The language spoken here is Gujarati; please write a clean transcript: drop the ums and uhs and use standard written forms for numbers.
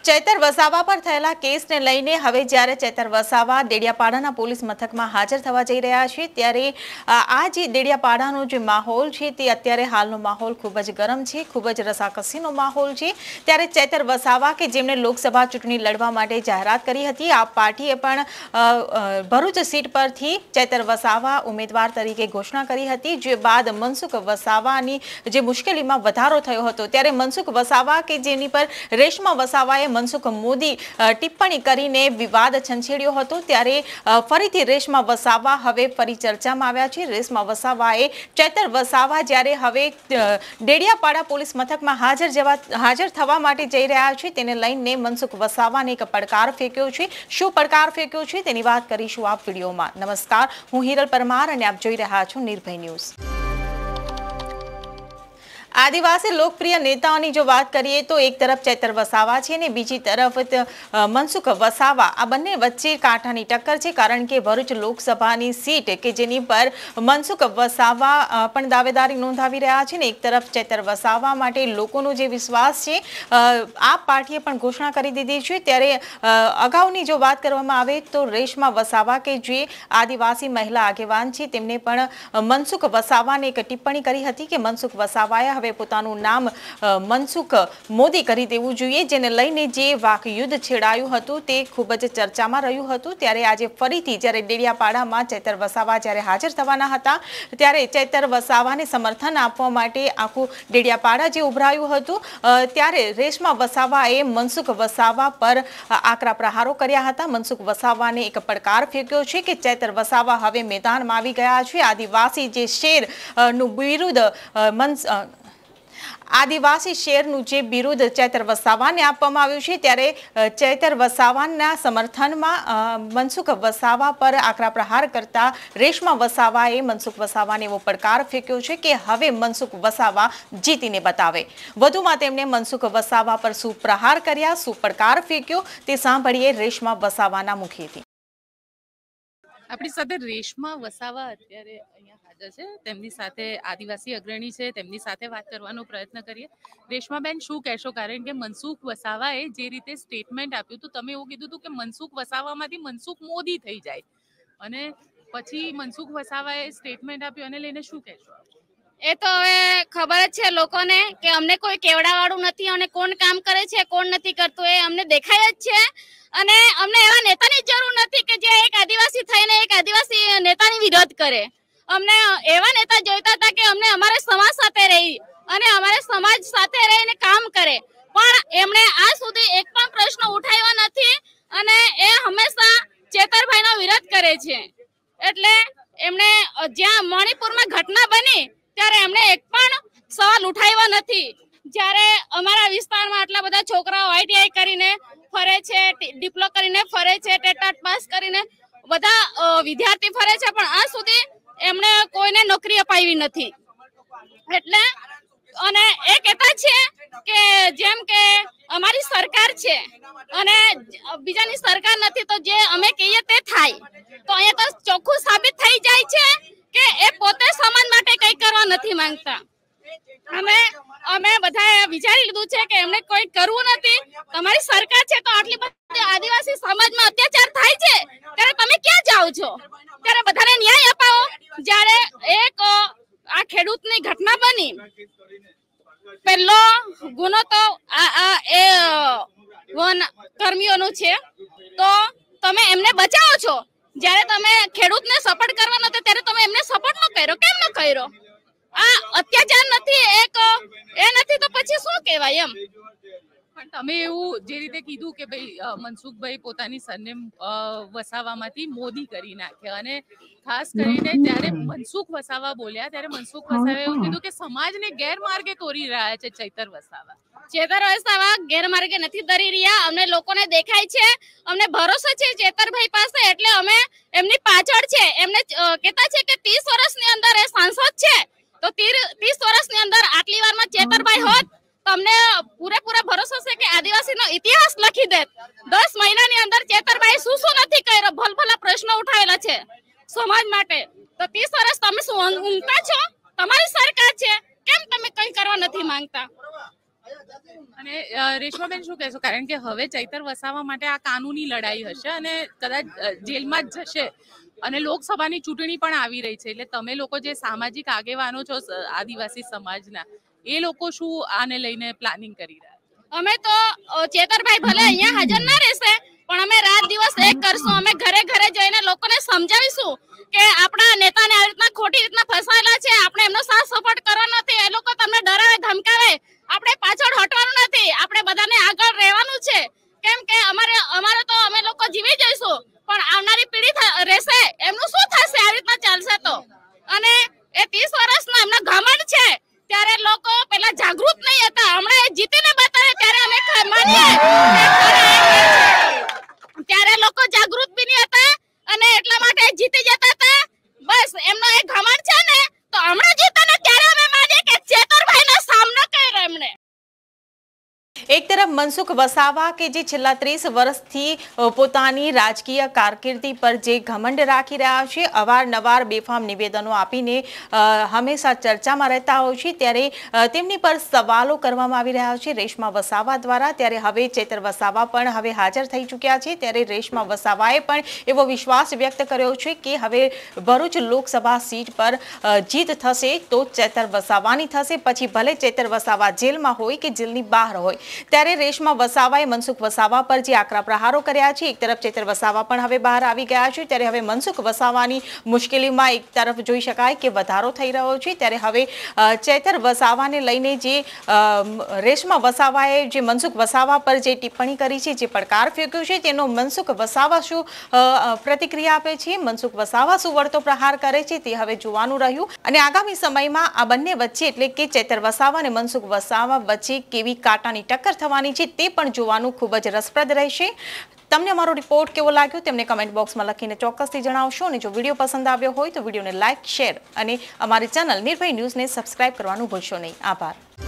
ચૈતર વસાવા પર થયેલા કેસને લઈને હવે જ્યારે ચૈતર વસાવા દેડિયાપાડાના પોલીસ મથકમાં હાજર થવા જઈ રહ્યા છે ત્યારે આ જે દેડિયાપાડાનો જે માહોલ છે તે અત્યારે હાલનો માહોલ ખૂબ જ ગરમ છે, ખૂબ જ રસાકસીનો માહોલ છે। ત્યારે ચૈતર વસાવા કે જેમણે લોકસભા ચૂંટણી લડવા માટે જાહેરાત કરી હતી, આ પાર્ટીએ પણ ભરૂચ સીટ પરથી ચૈતર વસાવા ઉમેદવાર તરીકે ઘોષણા કરી હતી, જે બાદ મનસુખ વસાવાની જે મુશ્કેલીમાં વધારો થયો હતો ત્યારે મનસુખ વસાવા કે જેની પર રેશમા વસાવાએ મનસુખ મોદી ટિપ્પણી કરીને વિવાદ છંછેડ્યો હતો ત્યારે ફરીથી રેશમા વસાવા હવે ફરી ચર્ચામાં આવ્યા છે। રેશમા વસાવાએ ચૈતર વસાવા જ્યારે હવે દેડિયાપાડા પોલીસ મથકમાં હાજર થવા માટે જઈ રહ્યા છે તેને લઈને મનસુખ વસાવાને એક પડકાર ફેંક્યો છે। શું પડકાર ફેંક્યો છે તેની વાત કરીશું આ વિડીયોમાં। નમસ્કાર, હું હિરલ પરમાર અને આપ જોઈ રહ્યા છો નિર્ભય ન્યૂઝ। आदिवासी लोकप्रिय नेताओं जो बात करिए तो एक तरफ चैतर वसावा है ने बीजी तरफ मनसुख वसावा आ बने वच्चे कांटानी टक्कर है, कारण के भरूच लोकसभा सीट के जेनी पर मनसुख वसावा पण दावेदारी नोंधावी रह्या छे ने एक तरफ चैतर वसावा माटे लोकोनो जे विश्वास है आप पार्टीए पण घोषणा करी दीधी छे। त्यारे अगाउनी जो बात करवामां आवे तो रेशमा वसावा के जे आदिवासी महिला आगेवान छे तेमणे पण मनसुख वसावाने एक टिप्पणी करी हती कि मनसुख वसावाए हवे पोतानुं नाम मनसुख मोदी करी देवुं जोईए, जेने लईने जे वाकयुद्ध छेड़ायुं हतुं ते खूब ज चर्चामां रह्युं हतुं। त्यारे आजे फरीथी ज्यारे डेडियापाडामां चैतर वसावा ज्यारे हाजर थवाना हता त्यारे चैतर वसावाने समर्थन आपवा माटे आखुं डेडियापाडा जे उभरायुं हतुं त्यारे रेशमा वसावाए मनसुख वसावा पर आकरा प्रहारो कर्या हता। मनसुख वसावाने एक પડકાર ફેંક્યો છે કે ચૈતર વસાવા હવે મેદાનમાં આવી ગયા છે। આદિવાસી જે શેર નું વિરુદ્ધ आदिवासी शेरનું જે વિરુદ્ધ ચૈતર વસાવાને આપવામાં આવ્યું છે ત્યારે ચૈતર વસાવાના સમર્થનમાં મનસુખ વસાવા પર આકરા પ્રહાર કરતા રેશમા વસાવાએ મનસુખ વસાવાને એવો પડકાર ફેંક્યો છે કે હવે મનસુખ વસાવા જીતીને બતાવે। વધુમાં તેમણે મનસુખ વસાવા પર શું પ્રહાર કર્યા, શું પડકાર ફેંક્યો તે સાંભળીએ રેશમા વસાવાના મુખેથી। આપણી સાથે રેશમા વસાવા અત્યારે અહીંયા હાજર છે, તેમની સાથે આદિવાસી અગ્રણી છે, તેમની સાથે વાત કરવાનો પ્રયત્ન કરીએ। રેશમાબેન, શું કહેશો? કારણ કે મનસુખ વસાવાએ જે રીતે સ્ટેટમેન્ટ આપ્યું હતું, તમે એવું કીધું હતું કે મનસુખ વસાવામાંથી મનસુખ મોદી થઈ જાય અને પછી મનસુખ વસાવાએ સ્ટેટમેન્ટ આપ્યું અને લઈને શું કહેશો? એ તો હવે ખબર જ છે લોકોને કે અમને કોઈ કેવડાવાળું નથી અને કોણ કામ કરે છે કોણ નથી કરતું એ અમને દેખાય જ છે અને અમને એવા નેતાની જરૂર નથી કે જે એક આદિવાસી થઈને એક આદિવાસી નેતાની વિરોધ કરે। અમને એવા નેતા જોઈતા હતા કે અમને અમારા સમાજ સાથે રહી અને અમારા સમાજ સાથે રહીને કામ કરે, પણ એમણે આ સુધી એક પણ પ્રશ્ન ઉઠાવ્યો નથી અને એ હંમેશા ચેતરભાઈનો વિરોધ કરે છે। એટલે એમણે જ્યાં મણિપુરમાં ઘટના બની ત્યારે એમણે એક પણ સવાલ ઉઠાવ્યો નથી। જ્યારે અમારા વિસ્તારમાં આટલા બધા છોકરાઓ આઈટીઆઈ કરીને ફરે છે, ડિપ્લો કરીને ફરે છે, ટેટ પાસ કરીને બધા વિદ્યાર્થી ફરે છે, પણ આ સુધી એમણે કોઈને નોકરી અપાવી નથી। એટલે અને એ કહેતા છે કે જેમ કે અમારી સરકાર છે અને બીજાની સરકાર નથી તો જે અમે કહીએ તે થાય, તો અહીંયા તો ચોખ્ખું સાબિત થઈ જાય છે કે એ પોતે સમાજ માટે કઈ કરવા નથી માંગતા। અમે બધાએ વિચારી લીધું છે કે એમને કોઈ કરવું નથી। તમારી સરકાર છે તો આટલી બધી આદિવાસી સમાજમાં અત્યાચાર થાય છે ત્યારે તમે ક્યાં જાઓ છો? ત્યારે બધાને ન્યાય અપાવો। જ્યારે એક આ ખેડૂતની ઘટના બની, પહેલો ગુનો તો એ વન કર્મીઓનો છે, તો તમે એમને બચાવો છો। જ્યારે તમે ખેડૂતને સપોર્ટ કરવાનો હતો ત્યારે તમે એમને સપોર્ટ ન કર્યો, કેમ ન કર્યો? આ અત્યાચાર નથી, એક એ નથી તો પછી શું કહેવાય એમ? પણ તમે એવું જે રીતે કીધું કે ભાઈ મનસુખભાઈ પોતાની સરનેમ વસાવામાંથી મોદી કરી નાખે અને ખાસ કરીને જ્યારે મનસુખ વસાવા બોલ્યા ત્યારે મનસુખ વસાવાએ એવું કીધું કે સમાજને ગેરમાર્ગે દોરી રહ્યા છે ચૈતર વસાવા। ચેતર વસાવા ગેરમાર્ગે નથી દોરી રહ્યા, અમને લોકોને દેખાય છે, અમને ભરોસો છે ચેતરભાઈ પાસે, એટલે અમે એમની પાછળ છે। એમને કહેતા છે કે 30 વર્ષની અંદર એ સાંસદ છે તો 30 વર્ષની અંદર આટલી વારમાં ચેતરભાઈ હોત તો અમને પૂરેપૂરો ભરોસો છે કે આદિવાસીનો ઇતિહાસ લખી દેત। 10 મહિનાની અંદર ચેતરભાઈ શું નથી કર્યો, ભલભલા પ્રશ્નો ઉઠાવેલા છે સમાજ માટે, તો 30 વર્ષ તમે શું ઊંઘતા છો? તમારી સરકાર છે, કેમ તમે કઈ કરવા નથી માંગતા? અને રેશમાબેન શું કહેશો, કારણ કે હવે ચૈતર વસાવા માટે આ કાનૂની લડાઈ હશે અને કદાચ જેલમાં જ જશે અને લોકસભાની ચૂંટણી પણ આવી રહી છે, એટલે તમે લોકો જે સામાજિક આગેવાનો છો આદિવાસી સમાજના, એ લોકો શું આને લઈને પ્લાનિંગ કરી રહ્યા? અમે તો ચેતરભાઈ ભલે અહીંયા હાજર ના રહેશે, પણ અમે રાત દિવસ એક કરશું. અમે ઘરે ઘરે જઈને લોકોને સમજાવીશું કે આપણા નેતાને આ રીતના ખોટી રીતના ફસાયેલા છે, આપણે એમનો સાથ સપોર્ટ કરવાનો નથી. એ લોકો તમને ડરાવે ધમકાવે, આપણે પાછળ હટવાનું નથી, આપણે બધાને આગળ રહેવાનું છે. કેમ કે અમારે તો અમે લોકો જીવી જઈશું, પણ આવનારી પેઢી રહેશે, એમનું શું થશે આ રીતના ચાલશે તો? અને એ 30 વર્ષના એમના ઘમંડ છે, ત્યારે લોકો પેલા જાગૃત નહીં હતા, હમણાં એ જીતીને બતાવે ત્યારે અમે માનીએ. ત્યારે લોકો જાગૃત બી નહીં હતા અને એટલા માટે જીતી જતા હતા. બસ એમનો એક ઘમંડ છે ને, તો હમણાં જીતે ને ત્યારે અમે માનીએ કે ચેતરભાઈનો સામનો કર્યો એમણે. એક તરફ મનસુખ વસાવા કે જે છેલ્લા 30 વર્ષથી પોતાની રાજકીય કારકિર્દી પર જે ઘમંડ રાખી રહ્યા છે, અવારનવાર બેફામ નિવેદનો આપીને હંમેશા ચર્ચામાં રહેતા હોય છે, ત્યારે તેમની પર સવાલો કરવામાં આવી રહ્યા છે રેશમા વસાવા દ્વારા. ત્યારે હવે ચૈતર વસાવા પણ હવે હાજર થઈ ચૂક્યા છે. ત્યારે રેશમા વસાવાએ પણ એવો વિશ્વાસ વ્યક્ત કર્યો છે કે હવે ભરૂચ લોકસભા સીટ પર જીત થશે તો ચૈતર વસાવાની થશે, પછી ભલે ચૈતર વસાવા જેલમાં હોય કે જેલની બહાર હોય. ત્યારે રેશમા વસાવાએ મનસુખ વસાવા પર જે આકરા પ્રહારો કર્યા છે, એક તરફ ચૈતર વસાવા પણ હવે બહાર આવી ગયા છે. ત્યારે હવે મનસુખ વસાવાની મુશ્કેલીમાં એક તરફ જોઈ શકાય કે વધારો થઈ રહ્યો છે. ત્યારે હવે ચૈતર વસાવાને લઈને જે રેશમા વસાવાએ જે મનસુખ વસાવા પર જે ટિપ્પણી કરી છે, જે પડકાર ફેંક્યો છે, તેનો મનસુખ વસાવા શું પ્રતિક્રિયા આપે છે, મનસુખ વસાવા શું વળતો પ્રહાર કરે છે, તે હવે જોવાનું રહ્યું. અને આગામી સમયમાં આ બંને વચ્ચે એટલે કે ચૈતર વસાવા અને મનસુખ વસાવા વચ્ચે કેવી કાંટાની ટક્કર થવાની છે તે પણ જોવાનું ખૂબ જ રસપ્રદ રહેશે. તમને અમારો રિપોર્ટ કેવો લાગ્યો તેમને કમેન્ટ બોક્સમાં લખીને ચોક્કસથી જણાવશો. અને જો વિડીયો પસંદ આવ્યો હોય તો વિડીયોને લાઇક, શેર અને અમારી ચેનલ નિર્ભય ન્યૂઝને સબસ્ક્રાઇબ કરવાનું ભૂલશો નહીં. આભાર.